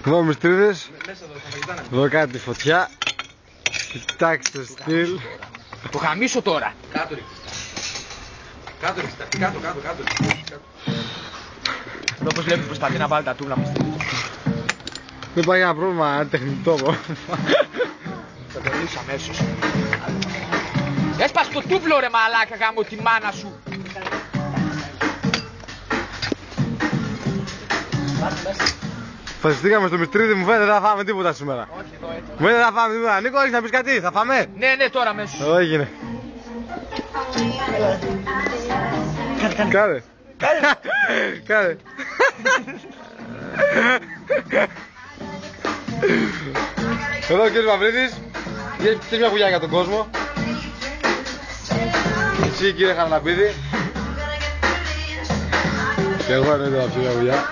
Εδώ μυστρίδες. Εδώ κάτι φωτιά. Κοιτάξτε στυλ. Το χαμίσω τώρα. Κάτω ρίξε. Κάτω ρίξε. Κάτω. Εδώ όπως βλέπεις προσπαθεί να βάλει τα τούβλα μας. Δεν πάει ένα πρόβλημα τεχνητό. Θα το λύσω αμέσως. Έσπασε το τούβλο ρε μαλάκα γάμω τη μάνα σου. Φασιστήκαμε στο μυστρίδι, μου φαίνεται δεν θα φάμε τίποτα σήμερα. Όχι εδώ έτσι. Μου φαίνεται δεν θα φάμε τίποτα. Νίκο, έχεις να πεις κάτι, θα φάμε? Ναι, τώρα αμέσως. Εδώ έγινε. Κάνε. Κάνε. Εδώ ο κύριος Μαυρίδης. Φτιάξει μια γουλιά για τον κόσμο. Εσύ κύριε Χαραλαμπίδη. Και εγώ εννοείται να πιω μια γουλιά.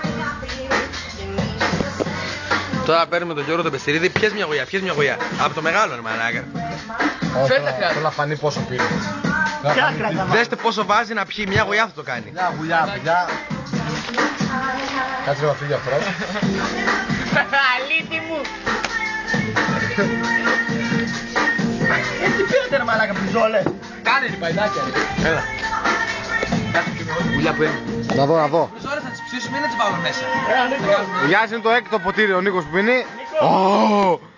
Τώρα παίρνουμε τον Γιώργο τον Πεστερίδη. Πιες μια γουλιά. Από το μεγάλο ρε μαλάκα. Θέλω να φανεί πόσο πήρε. Δέστε πόσο βάζει να πιει. Μια γουλιά θα το κάνει. Μια γουλιά, παιδιά. Κάτσε να φύγει αυτό. Αλήτη μου. Έτσι πήρατε ρε μαλάκα πιζόλες. Κάνε την παϊδάκια ρε. Έλα. Γουλιά που είναι. Να δω. Μισό ώρα θα τις ψήσουμε ή να τις βάλουμε μέσα. Γεια σας, είναι το έκτο ποτήρι ο Νίκος που πίνει.